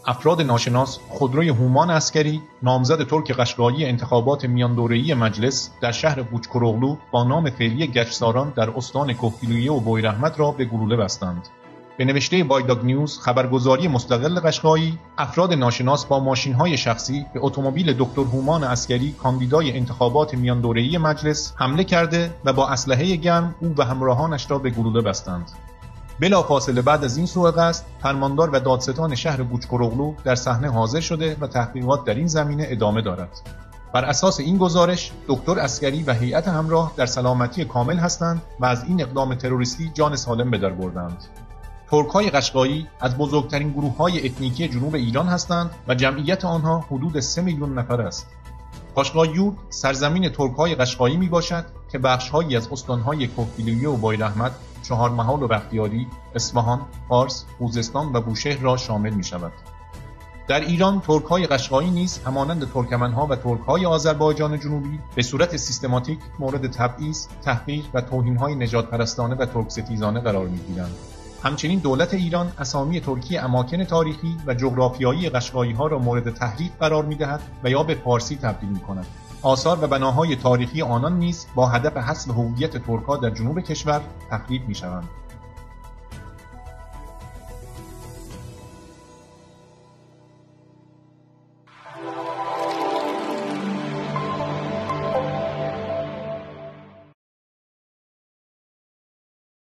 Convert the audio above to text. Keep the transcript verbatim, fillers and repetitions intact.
افراد ناشناس خودروی هومان عسکری نامزد ترک قشقایی انتخابات میان دوره‌ای مجلس در شهر بوچکروغلو با نام فعلی گچساران در استان کهگیلویه و بویراحمد را به گلوله بستند. به نوشته بایداگ نیوز خبرگزاری مستقل قشقایی، افراد ناشناس با ماشین‌های شخصی به اتومبیل دکتر هومان عسکری کاندیدای انتخابات میان دوره‌ای مجلس حمله کرده و با اسلحه گرم او و همراهانش را به گلوله بستند. بلافاصله بعد از این سوء قصد، فرماندار و دادستان شهر بوچکروغلو در صحنه حاضر شده و تحقیقات در این زمینه ادامه دارد. بر اساس این گزارش، دکتر عسکری و هیئت همراه در سلامتی کامل هستند و از این اقدام تروریستی جان سالم به در بردند. ترک‌های قشقایی از بزرگترین گروه‌های اتنیکی جنوب ایران هستند و جمعیت آنها حدود سه میلیون نفر است. قاشقای‌یورد سرزمین ترک‌های قشقایی میباشد که بخش‌هایی از استان‌های کهگیلویه و بویراحمد، چهارمحال و بختیاری، اصفهان، فارس، خوزستان و بوشهر را شامل می‌شود. در ایران ترک‌های قشقایی نیز همانند ترکمن‌ها و ترک‌های آذربایجان جنوبی به صورت سیستماتیک مورد تبعیض، تحقیر و توهین‌های نژادپرستانه و ترک‌ستیزانه قرار می‌گیرند. همچنین دولت ایران اسامی ترکی اماکن تاریخی و جغرافیایی قشقایی‌ها را مورد تحریف قرار می‌دهد و یا به فارسی تبدیل می‌کند. آثار و بناهای تاریخی آنان نیز با هدف حذف هویت ترک‌ها در جنوب کشور تخریب می‌شوند.